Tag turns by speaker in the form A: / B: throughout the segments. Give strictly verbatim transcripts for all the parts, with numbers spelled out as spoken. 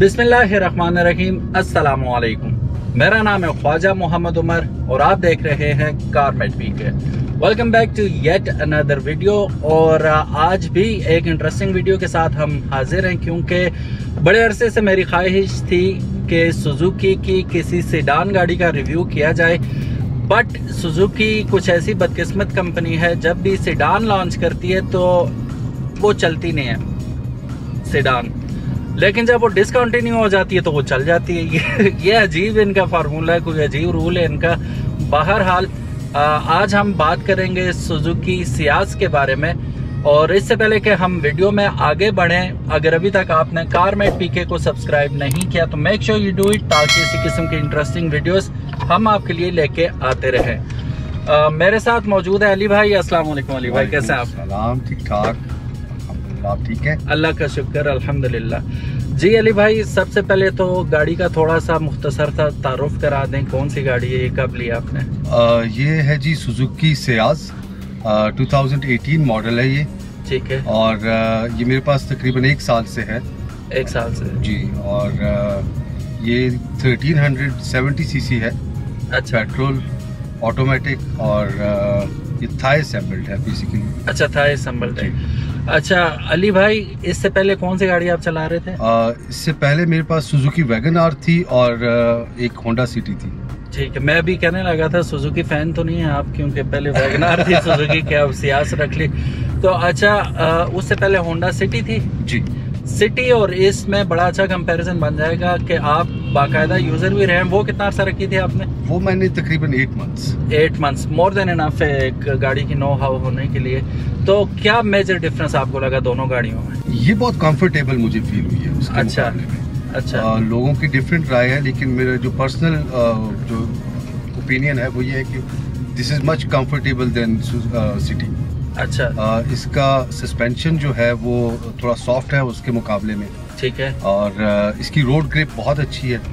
A: बिस्मिल्लाहिर्रहमानिर्रहीम, अस्सलामु अलैकुम। मेरा नाम है ख्वाजा मोहम्मद उमर और आप देख रहे हैं Carmate PK. Welcome back to yet another video. और आज भी एक इंटरेस्टिंग वीडियो के साथ हम हाजिर हैं, क्योंकि बड़े अरसे से मेरी ख्वाहिश थी कि सुजुकी की किसी सेडान गाड़ी का रिव्यू किया जाए। बट सुजुकी कुछ ऐसी बदकिस्मत कंपनी है, जब भी सेडान लॉन्च करती है तो वो चलती नहीं है सेडान, लेकिन जब वो डिसकंटिन्यू हो जाती है तो वो चल जाती है। ये, ये अजीब इनका फार्मूला है, कोई अजीब रूल है इनका। बहरहाल आज हम बात करेंगे सुजुकी सियाज के बारे में। और इससे पहले कि हम वीडियो में आगे बढ़ें, अगर अभी तक आपने कारमेट पीके को सब्सक्राइब नहीं किया तो make sure you do it, ताकि इसी किस्म की इंटरेस्टिंग वीडियोस हम आपके लिए लेके आते रहें। आ, मेरे साथ मौजूद है अली भाई। अस्सलाम वालेकुम अली भाई, कैसे हैं आप?
B: सलाम, ठीक ठाक, आप ठीक है?
A: अल्लाह का शुक्र, अल्हम्दुलिल्लाह। जी अली भाई, सबसे पहले तो गाड़ी का थोड़ा सा मुख्तसर सा तारुफ करा दें, कौन सी गाड़ी है, ये कब लिया आपने?
B: आ, ये है जी Suzuki Ciaz, two thousand eighteen model है ये।
A: ठीक है।
B: और आ, ये मेरे पास तकरीबन एक साल से है।
A: एक साल से
B: जी। और आ, ये थर्टीन सेवेंटी सीसी है।
A: अच्छा।
B: पेट्रोल, ऑटोमेटिक, और आ, ये थाई असेंबल्ड है बेसिकली।
A: अच्छा, थाई असेंबल्ड है। अच्छा अली भाई, इससे पहले कौन सी गाड़ी आप चला रहे थे?
B: आ, इससे पहले मेरे पास सुजुकी वैगन आर थी और आ, एक होंडा सिटी थी।
A: ठीक है, मैं भी कहने लगा था सुजुकी फैन तो नहीं है आप, क्योंकि पहले वैगन आर थी सुजुकी के, अब सियाज रख ली तो। अच्छा, उससे पहले होंडा सिटी थी।
B: जी।
A: सिटी और इसमें बड़ा अच्छा कंपैरिजन बन जाएगा कि आप बाकायदा यूजर भी रहे। वो कितना अर्सा रखी थी आपने?
B: वो मैंने तकरीबन eight months
A: eight months more than enough है एक गाड़ी की नो हाउ होने के लिए। तो क्या मेजर डिफरेंस आपको लगा दोनों गाड़ियों में?
B: ये बहुत कंफर्टेबल मुझे फील हुई है उसके
A: अच्छा
B: मुकाबले में।
A: अच्छा।
B: आ, लोगों की डिफरेंट राय है, लेकिन मेरा जो पर्सनल जो ओपिनियन है वो ये है कि this is much comfortable than City.
A: अच्छा।
B: आ, इसका सस्पेंशन जो है वो थोड़ा सॉफ्ट है उसके मुकाबले में।
A: ठीक है।
B: और आ, इसकी रोड ग्रिप बहुत अच्छी है।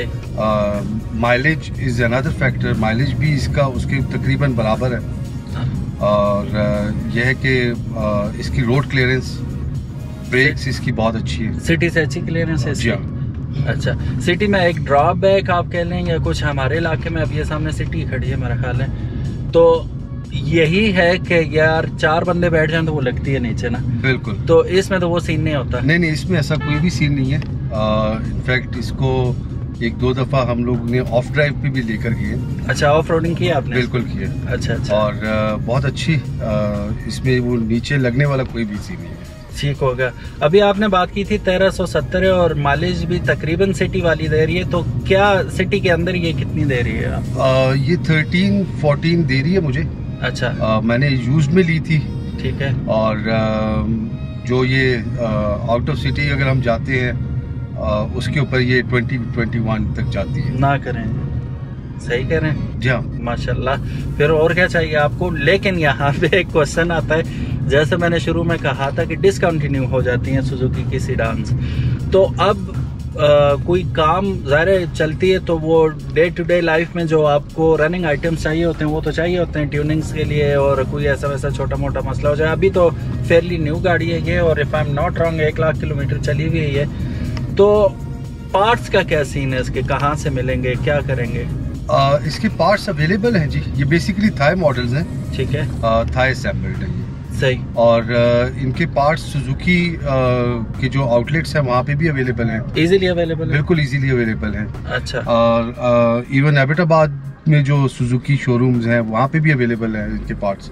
A: सही।
B: Mileage is another factor, mileage भी इसका उसके तकरीबन बराबर है। और आ, यह है कि आ, इसकी रोड क्लियरेंस, ब्रेक्स इसकी बहुत अच्छी है।
A: सिटी से अच्छी क्लियरेंस है
B: जी।
A: अच्छा, सिटी में एक ड्रॉबैक आप कह लें या कुछ, हमारे इलाके में अब ये सामने सिटी खड़ी है मेरा ख्याल है, तो यही है कि यार चार बंदे बैठ जाएं तो वो लगती है नीचे ना।
B: बिल्कुल।
A: तो इसमें तो वो सीन नहीं होता।
B: नहीं नहीं, इसमें ऐसा कोई भी सीन नहीं है। इनफैक्ट इसको एक दो दफा हम लोग ने ऑफ ड्राइव पे भी लेकर गए।
A: अच्छा, ऑफ रोडिंग की आपने?
B: बिल्कुल की है।
A: अच्छा अच्छा।
B: और आ, बहुत अच्छी, आ, इसमें वो नीचे लगने वाला कोई भी सीन नहीं है। ठीक
A: होगा। अभी आपने बात की थी तेरह सौ सत्तर और माइलेज भी तकरीबन सिटी वाली दे रही है, तो क्या सिटी के अंदर ये कितनी दे रही है आपको?
B: आ, ये थर्टीन फोर्टीन दे रही है मुझे।
A: अच्छा।
B: आ, मैंने यूज्ड में ली थी।
A: ठीक है।
B: और आ, जो ये आउट ऑफ सिटी अगर हम जाते हैं आ, उसके ऊपर ये ट्वेंटी ट्वेंटी वन तक जाती है।
A: ना करें, सही कह रहे हैं
B: जी हाँ,
A: माशाल्लाह। फिर और क्या चाहिए आपको? लेकिन यहाँ पे एक क्वेश्चन आता है, जैसे मैंने शुरू में कहा था कि डिसकंटिन्यू हो जाती हैं सुजुकी की सीडान्स, तो अब आ, कोई काम ज़ाहिर चलती है तो वो डे टू डे लाइफ में जो आपको रनिंग आइटम्स चाहिए होते हैं वो तो चाहिए होते हैं ट्यूनिंग्स के लिए, और कोई ऐसा वैसा छोटा मोटा मसला हो जाए। अभी तो फेयरली न्यू गाड़ी है ये, और if I am not wrong एक लाख किलोमीटर चली हुई है, तो पार्ट्स का क्या सीन है इसके, कहाँ से मिलेंगे, क्या करेंगे?
B: आ, इसके पार्ट्स अवेलेबल हैं जी। ये बेसिकली थाई मॉडल्स हैं।
A: ठीक है।
B: थाई असेंबल्ड है ये।
A: सही।
B: और आ, इनके पार्ट्स सुजुकी के जो आउटलेट्स हैं वहाँ पे भी अवेलेबल हैं।
A: इजीली अवेलेबल है?
B: बिल्कुल इजीली अवेलेबल हैं।
A: अच्छा।
B: और इवन एबटाबाद में जो सुजुकी शोरूम्स हैं वहाँ पे भी अवेलेबल हैं इनके पार्ट्स।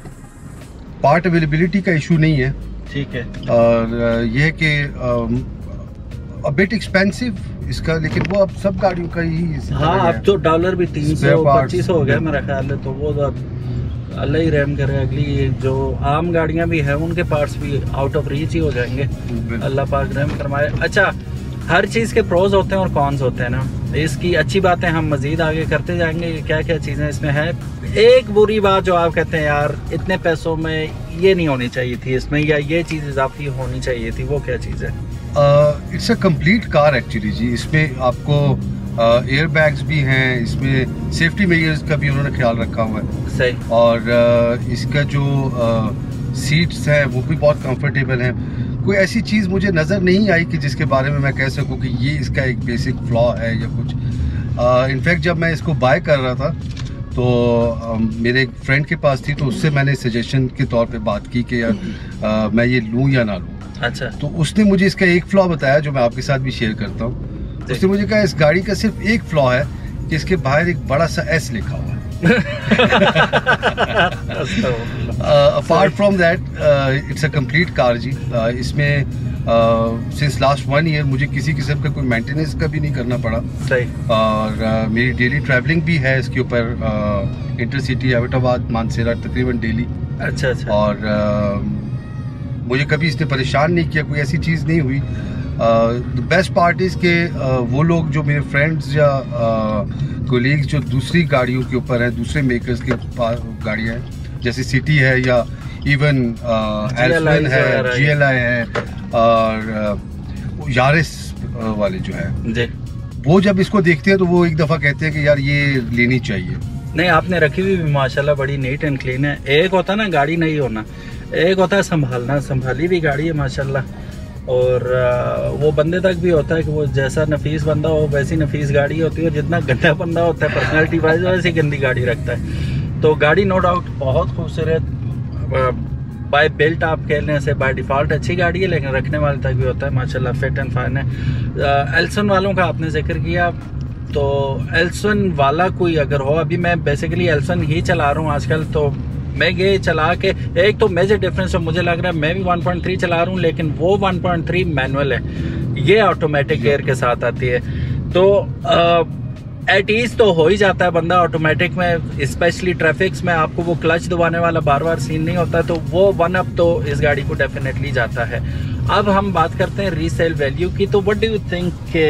B: पार्ट अवेलेबिलिटी का इशू नहीं है। ठीक है। और आ, ये है कि अ बिट एक्सपेंसिव इसका, लेकिन वो अब सब गाड़ियों का ही।
A: हाँ, अब तो डॉलर भी तीन सौ पच्चीस हो गया मेरा ख्याल है, तो वो अब अल्लाह ही रहम करे। अगली जो आम गाड़ियां भी हैं उनके पार्ट्स भी आउट ऑफ रीच ही हो जाएंगे, अल्लाह पाक रहम फरमाए। अच्छा, हर चीज़ के प्रोज होते हैं और कॉन्स होते हैं ना, इसकी अच्छी बातें हम मजीद आगे करते जाएंगे, क्या क्या चीज़ें इसमें है। एक बुरी बात जो आप कहते हैं यार इतने पैसों में ये नहीं होनी चाहिए थी इसमें, या ये चीज़ इजाफी होनी चाहिए थी, वो क्या चीज़ है?
B: It's a complete car actually जी। इसमें आपको एयर बैग्स भी हैं, इसमें सेफ्टी मेजर्स का भी उन्होंने ख्याल रखा हुआ है।
A: सही।
B: और uh, इसका जो सीट्स uh, हैं वो भी बहुत कंफर्टेबल हैं। कोई ऐसी चीज़ मुझे नज़र नहीं आई कि जिसके बारे में मैं कह सकूं कि ये इसका एक बेसिक फ्लॉ है या कुछ। इनफैक्ट जब मैं इसको बाय कर रहा था तो uh, मेरे एक फ्रेंड के पास थी, तो उससे मैंने सजेशन के तौर पे बात की कि यार uh, मैं ये लूँ या ना लूँ। अच्छा। तो उसने मुझे इसका एक फ्लॉ बताया जो मैं आपके साथ भी शेयर करता हूँ। उसने मुझे कहा इस गाड़ी का सिर्फ एक फ्लॉ है कि इसके बाहर एक बड़ा सा एस लिखा हुआ है। Apart from that it's a complete car जी। uh, इसमें सिंस लास्ट वन ईयर मुझे किसी किस्म का कोई मेंटेनेंस का भी नहीं करना पड़ा। सही। और uh, मेरी डेली ट्रैवलिंग भी है इसके ऊपर, uh, इंटरसिटी एबटाबाद मानसेरा तकरीबन डेली। अच्छा अच्छा। और uh, मुझे कभी इसने परेशान नहीं किया, कोई ऐसी चीज़ नहीं हुई। द बेस्ट पार्ट इज़ के वो लोग जो मेरे फ्रेंड्स या कोलीग्स uh, जो दूसरी गाड़ियों के ऊपर हैं, दूसरे मेकर्स के गाड़ियाँ हैं जैसे सिटी है या इवन एल्फन है, जी एल आई है और uh, यारिस uh, वाले जो है, वो जब इसको देखते हैं तो वो एक दफ़ा कहते हैं कि यार ये लेनी चाहिए।
A: नहीं, आपने रखी हुई भी माशाल्लाह बड़ी नीट एंड क्लीन है। एक होता है ना गाड़ी नहीं होना, एक होता है संभालना। संभाली भी गाड़ी है माशाल्लाह, और वो बंदे तक भी होता है कि वो जैसा नफीस बंदा हो वैसी नफीस गाड़ी होती है, जितना गंदा बंदा होता है पर्सनालिटी वाइज वैसी गंदी गाड़ी रखता है। तो गाड़ी नो डाउट बहुत खूबसूरत, बाय बिल्ट आप कह लें से बाय डिफ़ॉल्ट अच्छी गाड़ी है, लेकिन रखने वाले तक भी होता है माशाल्लाह फिट एंड फाइन है। एल्सन वालों का आपने जिक्र किया, तो एल्सन वाला कोई अगर हो, अभी मैं बेसिकली एल्सन ही चला रहा हूँ आजकल, तो मैं ये चला के एक तो मेजर डिफरेंस है मुझे लग रहा है, मैं भी वन पॉइंट थ्री चला रहा हूँ लेकिन वो वन पॉइंट थ्री मैनुअल है, ये ऑटोमेटिक गियर के साथ आती है। तो एट ईज तो हो ही जाता है बंदा ऑटोमेटिक में, स्पेशली ट्रैफिक्स में आपको वो क्लच दबाने वाला बार बार सीन नहीं होता, तो वो वन अप तो इस गाड़ी को डेफिनेटली जाता है। अब हम बात करते हैं रीसेल वैल्यू की, तो व्हाट डू यू थिंक के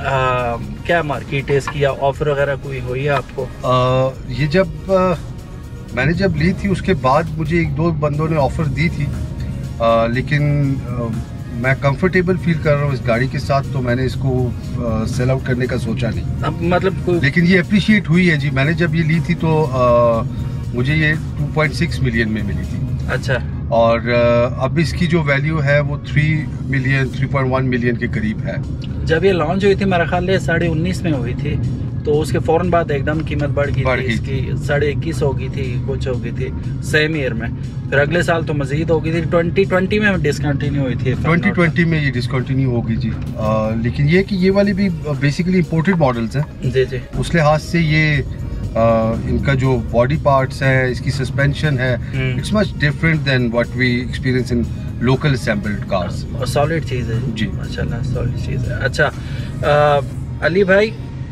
A: क्या मार्केट है इसकी, या ऑफर वगैरह कोई हुई है आपको?
B: आ, ये जब आ, मैंने जब ली थी उसके बाद मुझे एक दो बंदों ने ऑफर दी थी, आ, लेकिन आ, मैं कंफर्टेबल फील कर रहा हूँ इस गाड़ी के साथ, तो मैंने इसको सेल आउट करने का सोचा नहीं।
A: अब मतलब कोई... लेकिन
B: ये अप्रिशिएट हुई है जी। मैंने जब ये ली थी तो आ, मुझे ये टू पॉइंट सिक्स मिलियन में मिली थी।
A: अच्छा।
B: और आ, अब इसकी जो वैल्यू है वो three million three point one million के करीब है।
A: जब ये लॉन्च हुई थी मेरा ख्याल है साढ़े उन्नीस में हुई थी, तो उसके फौरन बाद एकदम कीमत बढ़ गई थी इसकी, साढ़े इक्कीस हो गई थी, कुछ हो गई थी सेम ईयर में, फिर अगले साल तो मजीद हो गई थी। ट्वेंटी ट्वेंटी में डिसकंटिन्यू हुई थी,
B: ट्वेंटी ट्वेंटी में ये डिसकंटिन्यू हो गई जी। आ, लेकिन ये कि ये वाली भी बेसिकली इंपोर्टेड मॉडल्स हैं
A: जी जी,
B: उस लिहाज से ये आ, इनका जो बॉडी पार्ट्स है, इसकी सस्पेंशन है, it's much different than what we experience in local assembled cars.
A: Solid चीज़ है जी माशाल्लाह, सॉलिड चीज़ है। अच्छा आ, अली भाई,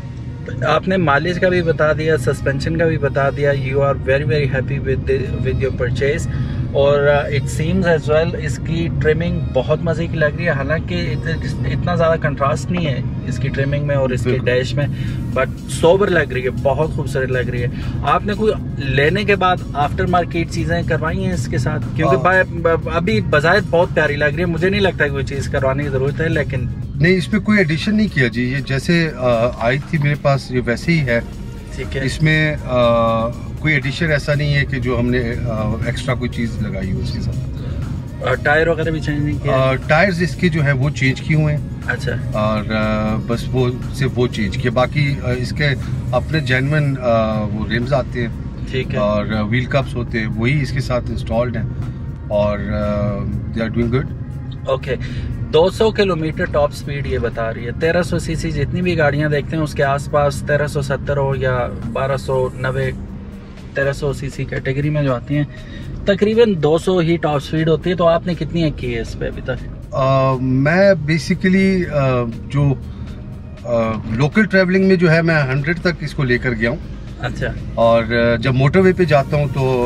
A: आपने माइलेज का भी बता दिया, सस्पेंशन का भी बता दिया, you are very very happy with with your purchase, और इट सीम्स एज वेल इसकी ट्रिमिंग बहुत मज़े की लग रही है, हालांकि इत, इतना ज़्यादा कंट्रास्ट नहीं है इसकी ट्रिमिंग में और इसके डैश में, बट सोबर लग रही है, बहुत खूबसूरत लग रही है। आपने कोई लेने के बाद आफ्टर मार्केट चीज़ें करवाई हैं इसके साथ? क्योंकि अभी बजाय बहुत प्यारी लग रही है, मुझे नहीं लगता कोई चीज़ करवाने की ज़रूरत है, लेकिन
B: नहीं, इसमें कोई एडिशन नहीं किया जी। ये जैसे आई थी मेरे पास ये वैसे ही है।
A: ठीक है।
B: इसमें आ, कोई एडिशन ऐसा नहीं है कि जो हमने आ, एक्स्ट्रा कोई चीज़ लगाई हो उसके साथ।
A: टायर वगैरह भी चेंज नहीं किया?
B: टायर्स इसके जो है वो चेंज किए हुए हैं।
A: अच्छा।
B: और आ, बस वो सिर्फ वो चेंज किए, बाकी आ, इसके अपने जेन्युइन वो रिम्स आते हैं।
A: ठीक है।
B: और व्हील कप्स होते हैं, वही इसके साथ इंस्टॉल्ड हैं, और they are doing good.
A: Okay. दो सौ किलोमीटर टॉप स्पीड ये बता रही है। तेरह सौ सीसी जितनी भी गाड़ियां देखते हैं उसके आसपास तेरह सौ सत्तर हो या बारह सौ नब्बे, तेरह सौ सीसी कैटेगरी में जो आती हैं तकरीबन दो सौ ही टॉप स्पीड होती है। तो आपने कितनी है की है इस पे अभी तक?
B: uh, मैं बेसिकली uh, जो लोकल uh, ट्रैवलिंग में जो है मैं हंड्रेड तक इसको लेकर गया हूँ।
A: अच्छा।
B: और uh, जब मोटरवे पे जाता हूँ तो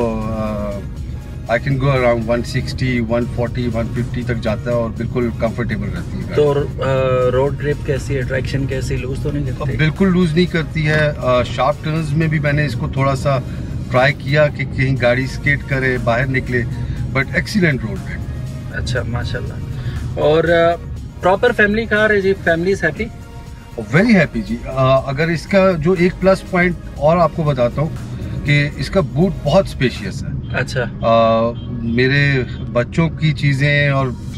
B: I can go around one sixty, one forty, one fifty तक जाता है और बिल्कुल कंफर्टेबल रहती है।
A: तो रोड ग्रिप कैसी है, ट्रैक्शन कैसी, लूज तो नहीं करती?
B: बिल्कुल लूज नहीं करती है। शार्प टर्न्स में भी मैंने इसको थोड़ा सा ट्राई किया कि कहीं गाड़ी स्केट करे, बाहर निकले, बट एक्सीलेंट रोड ग्रिप।
A: अच्छा माशाल्लाह। और प्रॉपर फैमिली कार है जी, family is happy?
B: Very happy जी। uh, अगर इसका जो एक प्लस पॉइंट और आपको बताता हूँ कि इसका बूट बहुत स्पेशियस है।
A: अच्छा।
B: uh, मेरे बच्चों की चीज़ें और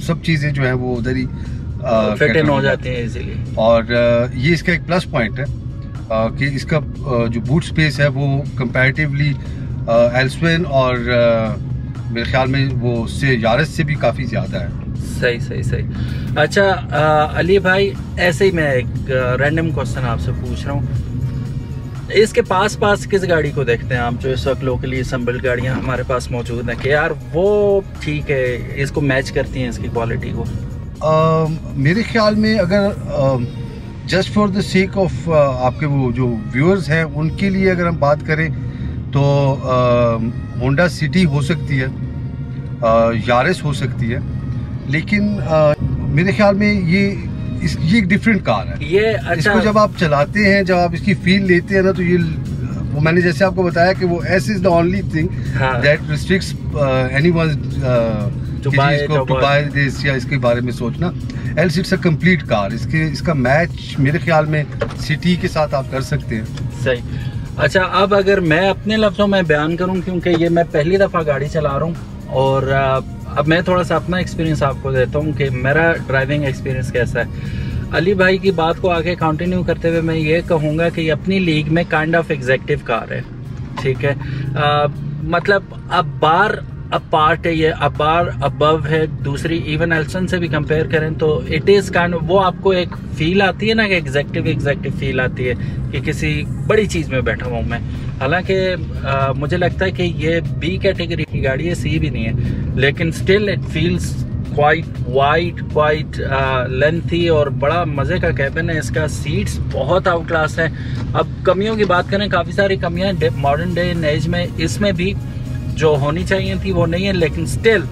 B: सब चीज़ें जो है वो उधर ही
A: फिट इन हो जाती हैं इजीली।
B: और आ, ये इसका एक प्लस पॉइंट है आ, कि इसका आ, जो बूट स्पेस है वो कंपैरेटिवली एल्सवेन और आ, मेरे ख्याल में वो उससे यारिस से भी काफ़ी ज़्यादा है।
A: सही सही सही। अच्छा आ, अली भाई, ऐसे ही मैं एक रैंडम क्वेश्चन आपसे पूछ रहा हूँ, इसके पास पास किस गाड़ी को देखते हैं आप जो इस वक्त लोकली असम्बल गाड़ियाँ हमारे पास मौजूद हैं कि यार वो ठीक है, इसको मैच करती हैं इसकी क्वालिटी को?
B: uh, मेरे ख्याल में अगर just for the sake of आपके वो जो व्यूअर्स हैं उनके लिए अगर हम बात करें तो होंडा uh, सिटी हो सकती है, uh, यारिस हो सकती है, लेकिन uh, मेरे ख्याल में ये इस ये एक डिफरेंट कार है। ये अच्छा, इसको जब आप चलाते हैं, जब आप इसकी फील लेते हैं ना, तो ये वो मैंने जैसे आपको बताया कि वो S is the only thing that restricts anyone to buy this या इसके बारे में सोचना। Else it's a complete car. इसके इसका मैच मेरे ख्याल में सिटी के साथ आप कर सकते हैं।
A: सही। अच्छा, अब अगर मैं अपने लफ्जों में बयान करूं, क्योंकि ये मैं पहली दफ़ा गाड़ी चला रहा हूँ और अब मैं थोड़ा सा अपना एक्सपीरियंस आपको देता हूँ कि मेरा ड्राइविंग एक्सपीरियंस कैसा है। अली भाई की बात को आगे कंटिन्यू करते हुए मैं ये कहूँगा कि अपनी लीग में काइंड ऑफ एग्जेक्टिव कार है, ठीक है। आ, मतलब अब बार अब पार्ट है, ये अब बार अबव है दूसरी, इवन एल्सन से भी कंपेयर करें तो इट इज़ काइंड वो आपको एक फील आती है ना कि एग्जेक्टिव एग्जेक्टिव फील आती है कि किसी बड़ी चीज़ में बैठा हूँ मैं। हालांकि मुझे लगता है कि ये बी कैटेगरी की गाड़ी है, सी भी नहीं है, लेकिन still it feels quite wide, quite lengthy और बड़ा मज़े का कैबिन है। इसका सीट्स बहुत आउट क्लास है। अब कमियों की बात करें, काफ़ी सारी कमियां मॉडर्न डे एंड एज में इसमें भी जो होनी चाहिए थी वो नहीं है, लेकिन स्टिल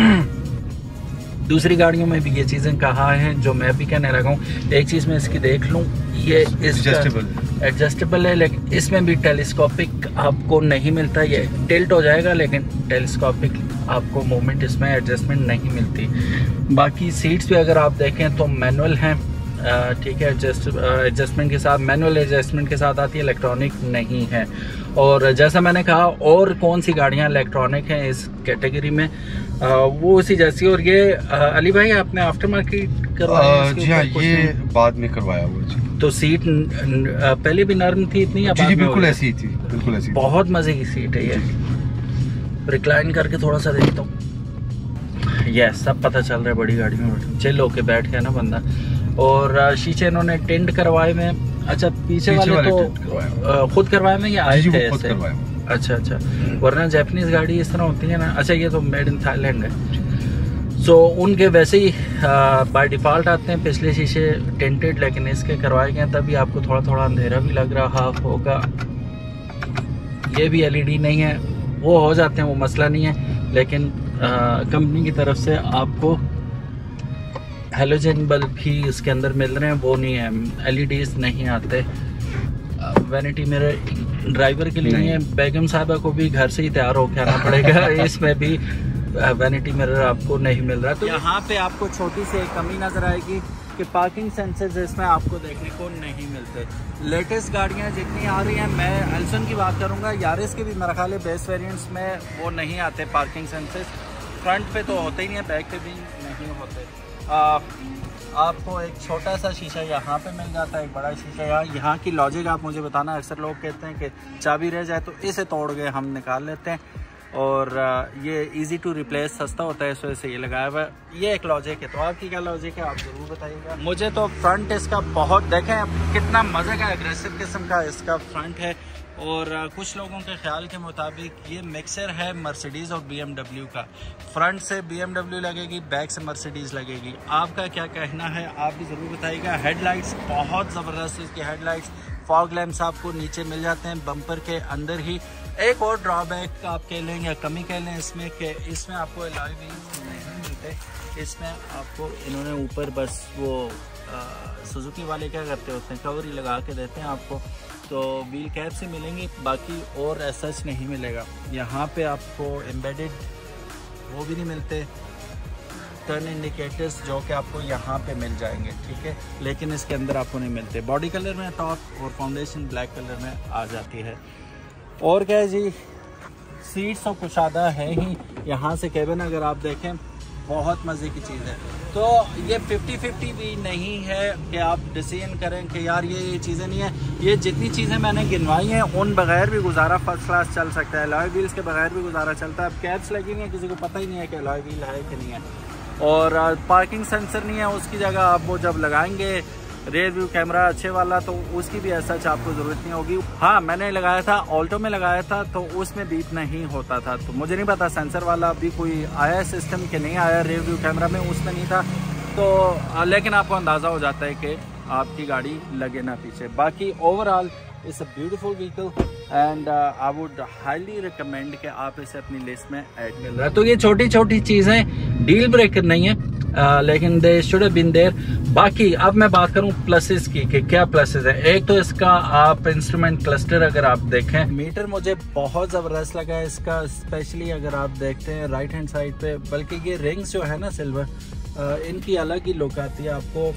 A: दूसरी गाड़ियों में भी ये चीज़ें कहा हैं जो मैं भी कहने लगा हूँ। एक चीज़ मैं इसकी देख लूँ, ये एडजस्टेबल है, लेकिन इसमें भी टेलीस्कोपिक आपको नहीं मिलता। ये टिल्ट हो जाएगा लेकिन टेलीस्कोपिक आपको मूवमेंट इसमें एडजस्टमेंट नहीं मिलती। बाकी सीट्स भी अगर आप देखें तो मैनुअल हैं, ठीक है, एडजस्ट एडजस्टमेंट के साथ, मैनुअल एडजस्टमेंट के साथ आती है, इलेक्ट्रॉनिक नहीं है। और जैसा मैंने कहा, और कौन सी गाड़ियां इलेक्ट्रॉनिक हैं इस कैटेगरी में, आ, वो उसी जैसी। और ये आ, अली भाई आपने आफ्टर मार्केट करवाया?
B: जी हाँ, ये बाद में करवाया हुआ जी।
A: तो सीट पहले भी नर्म थी इतनी?
B: जी, जी बिल्कुल ऐसी थी, बिल्कुल ऐसी।
A: बहुत मजे की सीट है ये। रिक्लाइन करके थोड़ा सा देखता हूँ, यस सब पता चल रहा है बड़ी गाड़ी में चिल होके बैठ गया ना बंदा। और शीशे इन्होंने टिंट करवाए में। अच्छा, पीछे, पीछे वाले, वाले तो खुद करवाए में या आए थे ऐसे? अच्छा अच्छा, वरना जापानीज गाड़ी इस तरह होती है ना। अच्छा, ये तो मेड इन थाईलैंड है, सो so, उनके वैसे ही बाय डिफ़ॉल्ट आते हैं पिछले शीशे टिंटेड, लेकिन इसके करवाए गए तभी आपको थोड़ा थोड़ा अंधेरा भी लग रहा होगा। ये भी एलईडी नहीं है, वो हो जाते हैं, वो मसला नहीं है, लेकिन कंपनी की तरफ से आपको हेलोजन बल्ब भी इसके अंदर मिल रहे हैं, वो नहीं है, एलईडीज नहीं आते। वैनिटी मिरर ड्राइवर के लिए है, बेगम साहबा को भी घर से ही तैयार होकर आना पड़ेगा। इसमें भी वैनिटी मिरर आपको नहीं मिल रहा। तो यहाँ पे आपको छोटी सी एक कमी नजर आएगी कि पार्किंग सेंसर्स इसमें आपको देखने को नहीं मिलते। लेटेस्ट गाड़ियाँ जितनी आ रही हैं, मैं एल्सन की बात करूँगा, यारिस के भी मेरा ख्याल है बेस वेरिएंट्स में वो नहीं आते पार्किंग सेंसर्स। फ्रंट पे तो होते ही नहीं है, बैक पे भी नहीं होते। आ, आपको एक छोटा सा शीशा यहाँ पे मिल जाता है, एक बड़ा शीशा यहाँ। यहाँ की लॉजिक आप मुझे बताना। अक्सर लोग कहते हैं कि चाबी रह जाए तो इसे तोड़ के हम निकाल लेते हैं, और ये इजी टू रिप्लेस, सस्ता होता है, इस वजह से ये लगाया हुआ है। ये एक लॉजिक है। तो आपकी क्या लॉजिक है, आप ज़रूर बताइएगा। मुझे तो फ्रंट इसका बहुत, देखें कितना मज़े का एग्रेसिव किस्म का इसका फ्रंट है। और कुछ लोगों के ख्याल के मुताबिक ये मिक्सर है मर्सिडीज़ और बीएमडब्ल्यू का। फ्रंट से बीएमडब्ल्यू लगेगी, बैक से मर्सिडीज़ लगेगी। आपका क्या कहना है, आप भी ज़रूर बताइएगा। हेडलाइट्स बहुत ज़बरदस्त इसकी हेडलाइट्स। फॉग लैंप्स आपको नीचे मिल जाते हैं बम्पर के अंदर ही। एक और ड्रॉबैक आप कह लें या कमी कह लें इसमें, कि इसमें आपको अलॉय व्हील्स नहीं मिलते। इसमें आपको इन्होंने ऊपर बस वो सुजुकी वाले क्या करते होते हैं, कवर ही लगा के देते हैं आपको, तो व्हील कैप से मिलेंगी, बाकी और ऐसा नहीं मिलेगा। यहाँ पे आपको एम्बेडेड वो भी नहीं मिलते, टर्न इंडिकेटर्स जो कि आपको यहाँ पे मिल जाएंगे, ठीक है, लेकिन इसके अंदर आपको नहीं मिलते। बॉडी कलर में टॉप और फाउंडेशन ब्लैक कलर में आ जाती है। और क्या है जी, सीट्स तो कुशादा है ही। यहाँ से केबिन अगर आप देखें बहुत मज़े की चीज़ है। तो ये फिफ्टी फिफ्टी भी नहीं है कि आप डिसीजन करें कि यार ये ये चीज़ें नहीं है। ये जितनी चीज़ें मैंने गिनवाई हैं उन बगैर भी गुजारा फर्स्ट क्लास चल सकता है, अलॉय व्हील्स के बगैर भी गुजारा चलता है। अब कैप्स लगी हुई हैं, किसी को पता ही नहीं है कि अलॉय व्हील है कि नहीं है, और पार्किंग सेंसर नहीं है, उसकी जगह आप वो जब लगाएंगे रेयर व्यू कैमरा अच्छे वाला तो उसकी भी ऐसा आपको ज़रूरत नहीं होगी। हाँ, मैंने लगाया था, ऑल्टो में लगाया था, तो उसमें बीप नहीं होता था। तो मुझे नहीं पता सेंसर वाला अभी कोई आया सिस्टम कि नहीं आया, रेयर व्यू कैमरा में उसमें नहीं था। तो लेकिन आपको अंदाज़ा हो जाता है कि आपकी गाड़ी लगे ना पीछे। बाकी overall it's a beautiful vehicle and I would highly recommend कि आप इसे अपनी लिस्ट में ऐड कर लें। तो ये छोटी छोटी चीज़ें डील ब्रेकर नहीं है, uh, लेकिन they should have been there. बाकी अब मैं बात करूं प्लसेस की कि क्या प्लसेस है। एक तो इसका आप इंस्ट्रूमेंट क्लस्टर अगर आप देखें, मीटर मुझे बहुत ज़बरदस्त लगा है इसका, स्पेशली अगर आप देखते हैं राइट हैंड साइड पे। बल्कि ये रिंग्स जो है ना सिल्वर, uh, इनकी अलग ही लुक आती है आपको।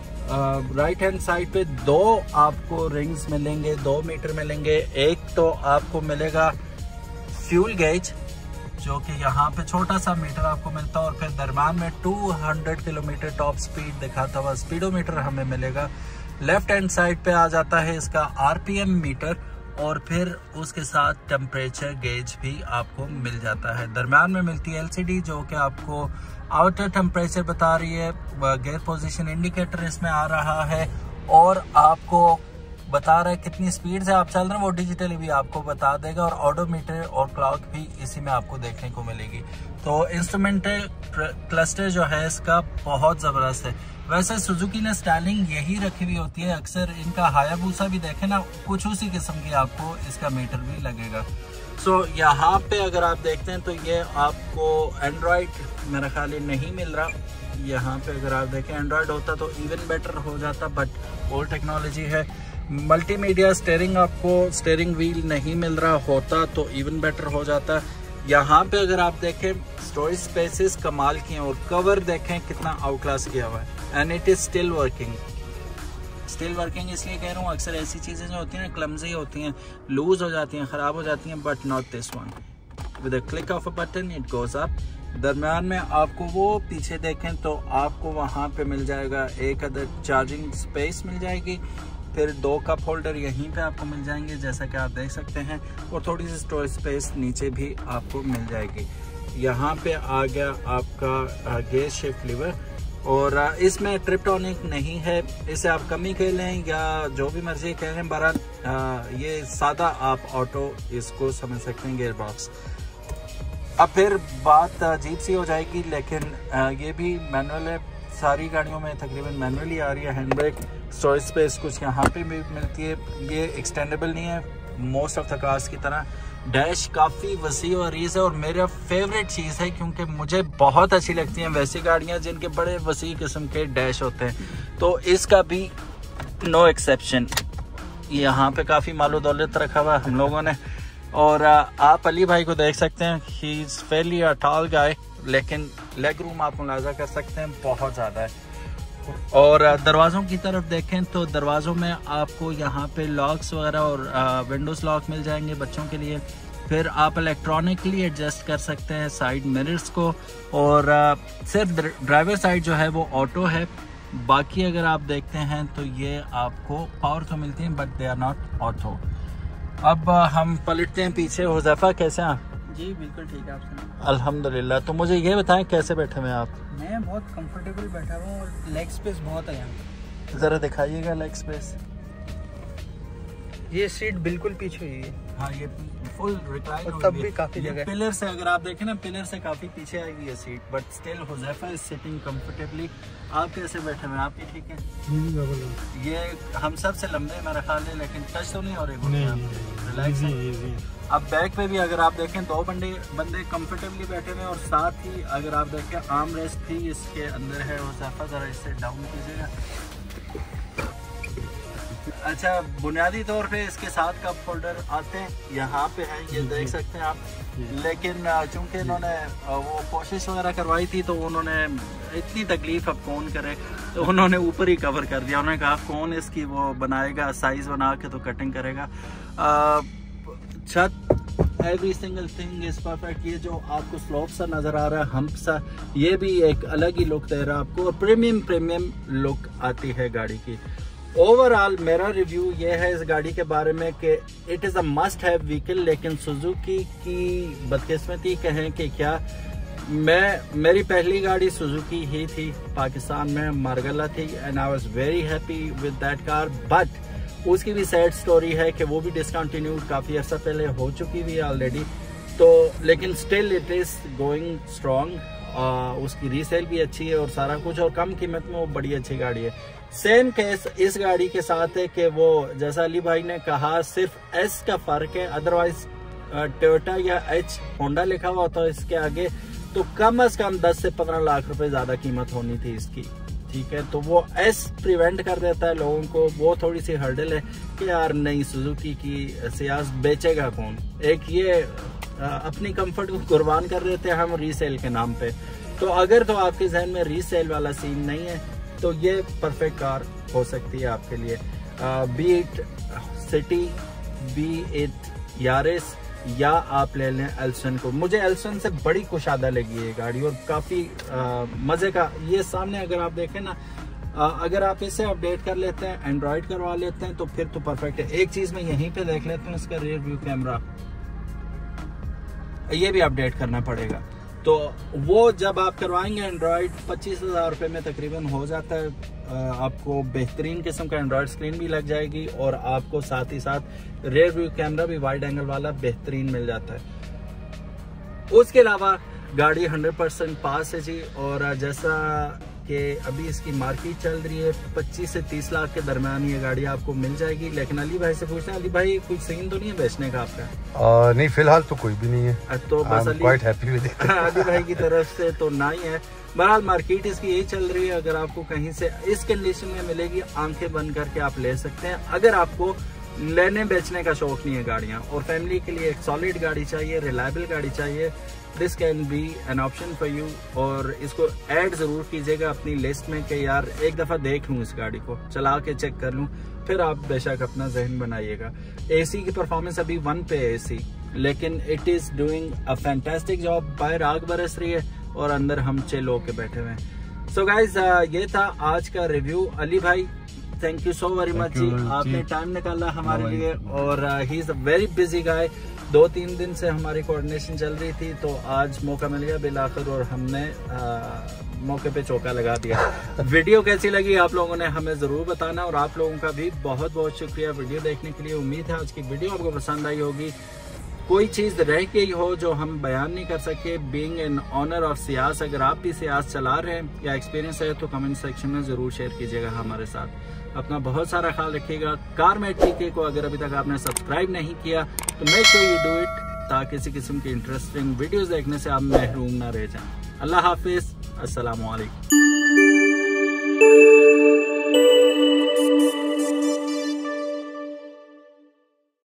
A: राइट हैंड साइड पे दो आपको रिंग्स मिलेंगे, दो मीटर मिलेंगे। एक तो आपको मिलेगा फ्यूल गेज जो कि यहाँ पे छोटा सा मीटर आपको मिलता है, और फिर दरम्यान में दो सौ किलोमीटर टॉप स्पीड दिखाता हुआ स्पीडोमीटर हमें मिलेगा। लेफ्ट हैंड साइड पे आ जाता है इसका आरपीएम मीटर, और फिर उसके साथ टेम्परेचर गेज भी आपको मिल जाता है। दरम्यान में मिलती है एलसीडी जो कि आपको आउटर टेम्परेचर बता रही है। गेयर पोजीशन इंडिकेटर इसमें आ रहा है, और आपको बता रहा है कितनी स्पीड से आप चल रहे हैं, वो डिजिटली भी आपको बता देगा। और ऑडोमीटर और क्लॉक भी इसी में आपको देखने को मिलेगी। तो इंस्ट्रूमेंटल क्लस्टर जो है इसका बहुत ज़बरदस्त है। वैसे सुजुकी ने स्टाइलिंग यही रखी हुई होती है, अक्सर इनका हायाबुसा भी देखें ना, कुछ उसी किस्म की आपको इसका मीटर भी लगेगा। सो so, यहाँ पे अगर आप देखते हैं तो ये आपको एंड्रॉयड मेरा ख्याल नहीं मिल रहा। यहाँ पे अगर आप देखें एंड्रॉयड होता तो इवन बेटर हो जाता, बट ओल्ड टेक्नोलॉजी है। मल्टीमीडिया स्टेयरिंग, आपको स्टेयरिंग व्हील नहीं मिल रहा होता तो इवन बेटर हो जाता। यहाँ पे अगर आप देखें स्टोरेज स्पेसेस कमाल की हैं, और कवर देखें कितना आउट क्लास किया हुआ है, and it is still working. Still working इसलिए कह रहा हूँ, अक्सर ऐसी चीज़ें जो होती हैं क्लमजी होती हैं, लूज हो जाती हैं, ख़राब हो जाती हैं, but not this one. With a click of a button it goes up. दरम्यान में आपको वो पीछे देखें तो आपको वहाँ पे मिल जाएगा एक अदर चार्जिंग स्पेस मिल जाएगी, फिर दो कप होल्डर यहीं पे आपको मिल जाएंगे जैसा कि आप देख सकते हैं, और थोड़ी सी स्टोरेज स्पेस नीचे भी आपको मिल जाएगी। यहाँ पे आ गया आपका गेयर शिफ्ट लीवर, और इसमें ट्रिप्टोनिक नहीं है, इसे आप कम ही कह लें या जो भी मर्जी कह लें, बहरहाल ये सादा आप ऑटो इसको समझ सकते हैं, गियर बॉक्स। अब फिर बात अजीब सी हो जाएगी, लेकिन ये भी मैनुअल है, सारी गाड़ियों में तकरीबन मैनुअली आ रही है। हैंड ब्रेक, स्टोरेज स्पेस कुछ यहाँ पे भी मिलती है, ये एक्सटेंडेबल नहीं है मोस्ट ऑफ द कार्स की तरह। डैश काफ़ी वसी और अरीज है, और मेरा फेवरेट चीज़ है क्योंकि मुझे बहुत अच्छी लगती हैं वैसी गाड़ियाँ जिनके बड़े वसी किस्म के डैश होते हैं, तो इसका भी नो एक्सेप्शन। यहाँ पे काफ़ी मालो दौलत रखा हुआ हम लोगों ने, और आप अली भाई को देख सकते हैं, he is fairly a tall guy, लेकिन लेग रूम आप मुलाजा कर सकते हैं बहुत ज़्यादा है। और दरवाज़ों की तरफ देखें तो दरवाज़ों में आपको यहाँ पे लॉक्स वगैरह और विंडोज़ लॉक मिल जाएंगे बच्चों के लिए। फिर आप इलेक्ट्रॉनिकली एडजस्ट कर सकते हैं साइड मिरर्स को, और सिर्फ ड्राइवर साइड जो है वो ऑटो है। बाकी अगर आप देखते हैं तो ये आपको पावर तो मिलती है, but they are not auto. अब हम पलटते हैं पीछे। हुज़ैफा कैसे हैं आप?
C: जी बिल्कुल ठीक है, आप सुनाएं।
A: अल्हम्दुलिल्लाह। तो मुझे ये बताएं कैसे बैठे हुए हैं आप?
C: मैं बहुत कंफर्टेबल बैठा हुआ हूँ, और लेग स्पेस बहुत है यहाँ।
A: ज़रा दिखाइएगा लेग स्पेस।
C: ये सीट बिल्कुल पीछे हुई है।
A: हाँ, ये फुल रिक्लाइन
C: और तब भी काफी जगह।
A: पिलर से अगर आप देखें ना, पिलर से काफी पीछे आएगी ये seat, but still Huzaifa is sitting comfortably. आप कैसे बैठे हुए हैं? आप भी ठीक है? ये हम सब से लंबे मेरा ख्याल है, लेकिन टच तो नहीं हो रही, रिलैक्स है। अब बैक पे भी अगर आप देखें दो बंदे बंदे कंफर्टेबली बैठे हुए हैं, और साथ ही अगर आप देखें आर्म रेस्ट भी इसके अंदर है। हुज़ैफा जरा इसे डाउन कीजिएगा। अच्छा, बुनियादी तौर पे इसके साथ कप होल्डर आते हैं, यहाँ पे हैं, ये देख सकते हैं आप। लेकिन चूंकि इन्होंने वो कोशिश वगैरह करवाई थी तो उन्होंने इतनी तकलीफ अब कौन करे, तो उन्होंने ऊपर ही कवर कर दिया। उन्होंने कहा कौन इसकी वो बनाएगा, साइज बना के तो कटिंग करेगा। छत every single thing is perfect. ये जो आपको स्लोप सा नजर आ रहा है, हम्प सा, ये भी एक अलग ही लुक दे रहा है आपको और प्रीमियम प्रीमियम लुक आती है गाड़ी की। ओवरऑल मेरा रिव्यू ये है इस गाड़ी के बारे में कि it is a must have vehicle, लेकिन सुजुकी की बदकिस्मती कहें कि क्या, मैं मेरी पहली गाड़ी सुजुकी ही थी पाकिस्तान में, मार्गला थी, and I was very happy with that car. But उसकी भी सैड स्टोरी है कि वो भी डिसकंटिन्यूड काफ़ी अर्सा पहले हो चुकी हुई है ऑलरेडी, तो लेकिन still it is going strong. उसकी रीसेल भी अच्छी है और सारा कुछ, और कम कीमत में वो बड़ी अच्छी गाड़ी है। सेम केस इस गाड़ी के साथ है कि वो जैसा अली भाई ने कहा सिर्फ एस का फ़र्क है, अदरवाइज टोयोटा या एच होंडा लिखा हुआ था इसके आगे, तो कम अज कम दस से पंद्रह लाख रुपए ज्यादा कीमत होनी थी इसकी, ठीक है। तो वो एस प्रिवेंट कर देता है लोगों को, वो थोड़ी सी हर्डल है कि यार नहीं सुजुकी की सियास बेचेगा कौन। एक ये आ, अपनी कंफर्ट को कुर्बान कर देते हैं हम रीसेल के नाम पे। तो अगर तो आपके जहन में रीसेल वाला सीन नहीं है तो ये परफेक्ट कार हो सकती है आपके लिए। Be it City, be it Yaris, या आप ले लें एल्सन को। मुझे एल्सन से बड़ी कुशादा लगी है गाड़ी और काफ़ी मज़े का। ये सामने अगर आप देखें ना, आ, अगर आप इसे अपडेट कर लेते हैं, एंड्रॉयड करवा लेते हैं तो फिर तो परफेक्ट है। एक चीज़ मैं यहीं पे देख लेता हूँ, इसका रियर व्यू कैमरा ये भी अपडेट करना पड़ेगा। तो वो जब आप करवाएंगे एंड्रॉयड, पच्चीस हज़ार रुपये में तकरीबन हो जाता है। आपको बेहतरीन किस्म का एंड्रॉयड स्क्रीन भी लग जाएगी और आपको साथ ही साथ रियर व्यू कैमरा भी वाइड एंगल वाला बेहतरीन मिल जाता है। उसके अलावा गाड़ी हंड्रेड परसेंट पास है जी, और जैसा कि अभी इसकी मार्केट चल रही है पच्चीस से तीस लाख के दरमियान ये गाड़ी आपको मिल जाएगी। लेकिन अली भाई से पूछना, अली भाई कुछ सीन तो नहीं है बेचने का आपका?
B: आ, नहीं, फिलहाल तो कोई भी नहीं है,
A: तो बस अली
B: अली
A: भाई की तरफ से तो ना ही है। बहरहाल मार्केट इसकी यही चल रही है। अगर आपको कहीं से इस कंडीशन में मिलेगी, आंखें बंद करके आप ले सकते हैं। अगर आपको लेने बेचने का शौक नहीं है गाड़ियां और फैमिली के लिए एक सॉलिड गाड़ी चाहिए, रिलायबल गाड़ी चाहिए, this can be an option for you. और इसको ऐड जरूर कीजिएगा अपनी लिस्ट में कि यार एक दफा देख लूं, इस गाड़ी को चला के चेक कर लूं, फिर आप बेशक अपना जहन बनाइएगा। एसी की परफॉर्मेंस अभी वन पे है एसी, लेकिन it is doing a fantastic job. बाहर आग बरस रही है और अंदर हम चिल होके बैठे हुए हैं। सो गाइज ये था आज का रिव्यू। अली भाई thank you so very much जी, आपने टाइम निकाला हमारे लिए, और he is a very busy guy. दो तीन दिन से हमारी कोऑर्डिनेशन चल रही थी, तो आज मौका मिल गया बिलाखिर और हमने आ, मौके पे चौका लगा दिया। वीडियो कैसी लगी आप लोगों ने हमें जरूर बताना, और आप लोगों का भी बहुत बहुत शुक्रिया वीडियो देखने के लिए। उम्मीद है आज की वीडियो आपको पसंद आई होगी। कोई चीज़ रह गई हो जो हम बयान नहीं कर सके, being an owner of Ciaz, अगर आप भी सियास चला रहे हैं या एक्सपीरियंस है तो कमेंट सेक्शन में ज़रूर शेयर कीजिएगा हमारे साथ। अपना बहुत सारा ख्याल रखिएगा। कारमेट पीके को अगर अभी तक आपने सब्सक्राइब नहीं किया तो make sure you do it, ताकि किसी किस्म की इंटरेस्टिंग वीडियोस देखने से आप महरूम ना रह जाएं। अल्लाह हाफिज़, अस्सलामु अलैकुम।